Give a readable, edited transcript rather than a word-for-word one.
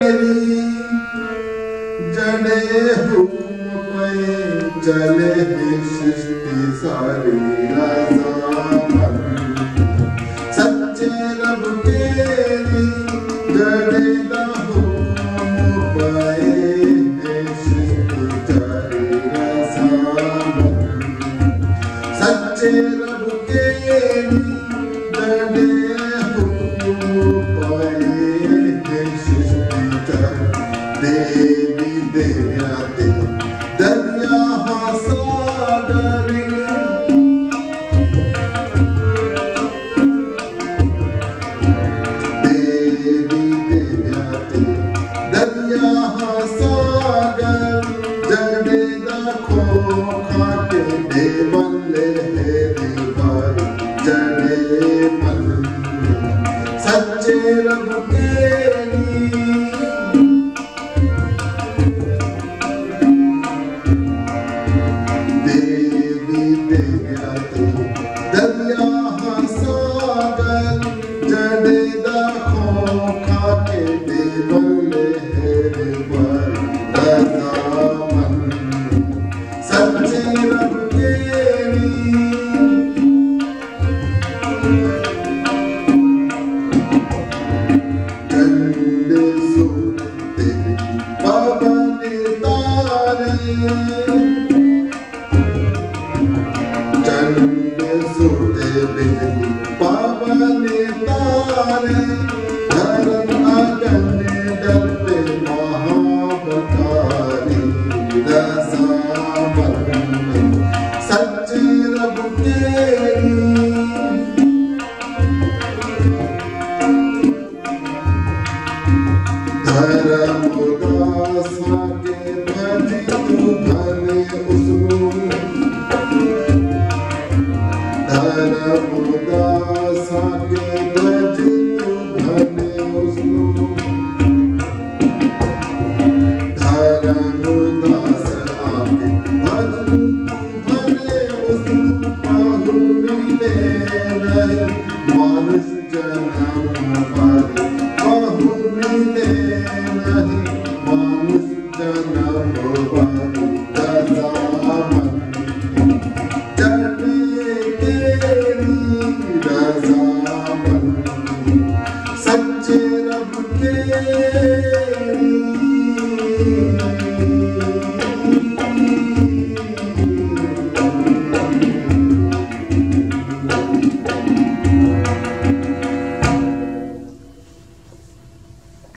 जड़े हुए चले सृष्टि सारी रज़ामंद सच्चे रब के जड़े हुए सृष्टि सारी रज़ामंद सच्चे रब के जड़े देवी देवयाते दरिया सागर देवी देवयाते दरिया सागर जड़े देखो खाते देवले देवर जड़े मन सच्चे रब के दरिया सागर जड़े देखो खाके देवले देवर रज़ामंद सच्चे रब के झंडे सोते पवन तारे सुते बिजली पवन तारे धर्म अगन डरते महाबकारी रज़ामंद सच्चे रब के धर्म उदासा के भज तू भले उसको धर्म उदासा के भज तू भले उसको धर्म उदास आके भज तू भले उसको पाहु मिले रहे मानुष जन्म पर पाहु मिले रहे मानुष जन्म पर रज़ामंद सच्चे रब के